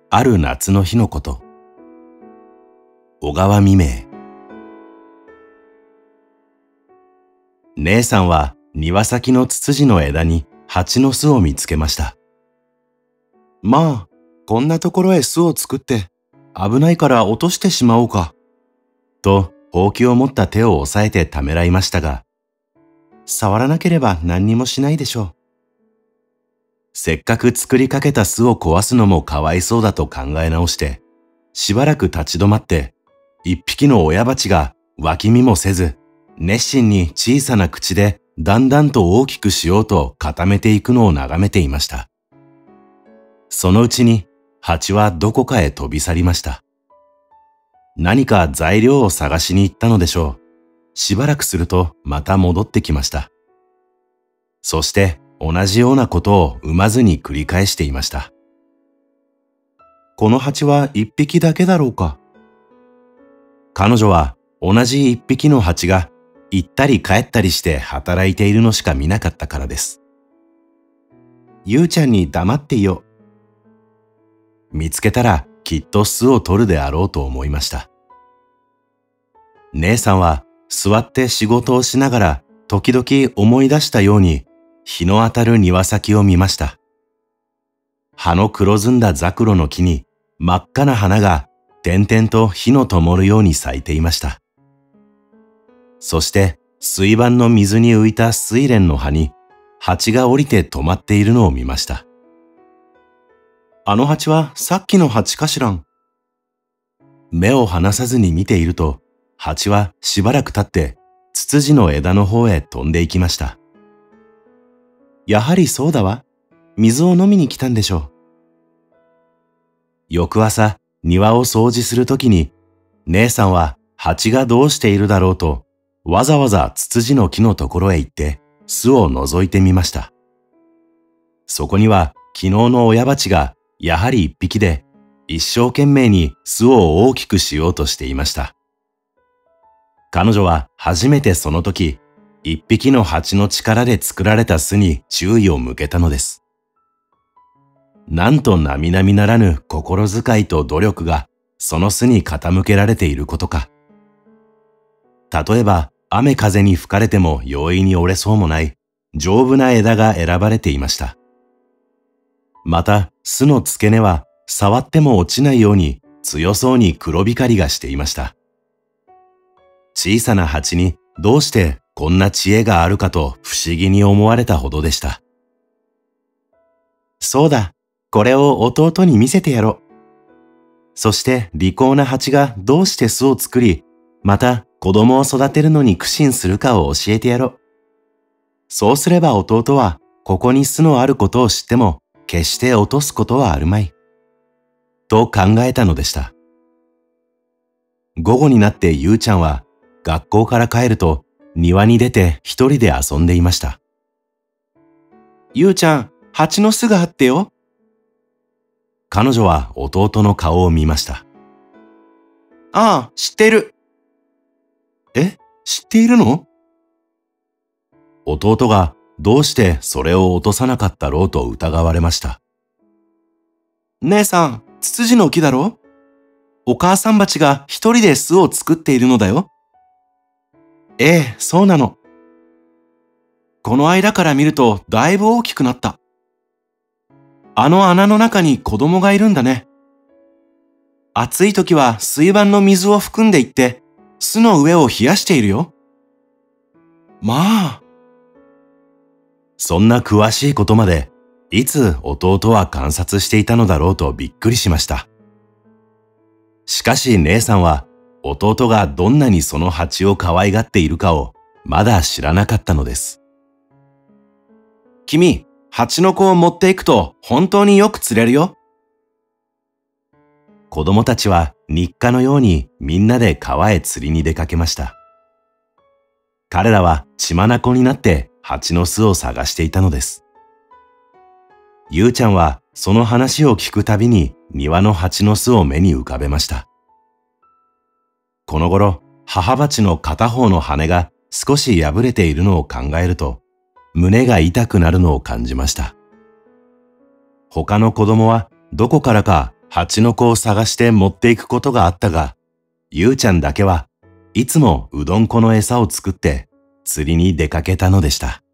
ある夏の日のこと。小川未明。姉さんは庭先のツツジの枝に蜂の巣を見つけました。まあ、こんなところへ巣を作って危ないから落としてしまおうか。と、ほうきを持った手を押さえてためらいましたが、触らなければ何にもしないでしょう。せっかく作りかけた巣を壊すのもかわいそうだと考え直して、しばらく立ち止まって、一匹の親蜂が脇見もせず、熱心に小さな口でだんだんと大きくしようと固めていくのを眺めていました。そのうちに蜂はどこかへ飛び去りました。何か材料を探しに行ったのでしょう。しばらくするとまた戻ってきました。そして同じようなことを産まずに繰り返していました。この蜂は一匹だけだろうか。彼女は同じ一匹の蜂が行ったり帰ったりして働いているのしか見なかったからです。ゆうちゃんに黙っていよう。見つけたらきっと巣を取るであろうと思いました。姉さんは座って仕事をしながら時々思い出したように日の当たる庭先を見ました。葉の黒ずんだザクロの木に真っ赤な花が点々と火の灯るように咲いていました。そして水盤の水に浮いた睡蓮の葉に蜂が降りて止まっているのを見ました。あの蜂はさっきの蜂かしらん。目を離さずに見ていると、蜂はしばらく経ってツツジの枝の方へ飛んで行きました。やはりそうだわ。水を飲みに来たんでしょう。翌朝、庭を掃除するときに、姉さんは蜂がどうしているだろうと、わざわざツツジの木のところへ行って巣を覗いてみました。そこには昨日の親蜂がやはり一匹で、一生懸命に巣を大きくしようとしていました。彼女は初めてその時、一匹の蜂の力で作られた巣に注意を向けたのです。なんと並々ならぬ心遣いと努力がその巣に傾けられていることか。例えば雨風に吹かれても容易に折れそうもない丈夫な枝が選ばれていました。また巣の付け根は触っても落ちないように強そうに黒光りがしていました。小さな蜂にどうしてこんな知恵があるかと不思議に思われたほどでした。そうだ、これを弟に見せてやろう。そして利口な蜂がどうして巣を作り、また子供を育てるのに苦心するかを教えてやろう。そうすれば弟はここに巣のあることを知っても決して落とすことはあるまい。と考えたのでした。午後になってゆうちゃんは学校から帰ると庭に出て一人で遊んでいました。ゆうちゃん、蜂の巣があってよ。彼女は弟の顔を見ました。ああ、知っている。え、知っているの？弟がどうしてそれを落とさなかったろうと疑われました。姉さん、ツツジの木だろ？お母さん蜂が一人で巣を作っているのだよ。ええ、そうなの。この間から見るとだいぶ大きくなった。あの穴の中に子供がいるんだね。暑い時は水盤の水を含んでいって巣の上を冷やしているよ。まあ。そんな詳しいことまでいつ弟は観察していたのだろうとびっくりしました。しかし姉さんは弟がどんなにその蜂を可愛がっているかをまだ知らなかったのです。君、蜂の子を持っていくと本当によく釣れるよ。子供たちは日課のようにみんなで川へ釣りに出かけました。彼らは血眼になって蜂の巣を探していたのです。ゆうちゃんはその話を聞くたびに庭の蜂の巣を目に浮かべました。この頃、母蜂の片方の羽が少し破れているのを考えると、胸が痛くなるのを感じました。他の子供はどこからか蜂の子を探して持っていくことがあったが、ゆうちゃんだけはいつもうどん粉の餌を作って釣りに出かけたのでした。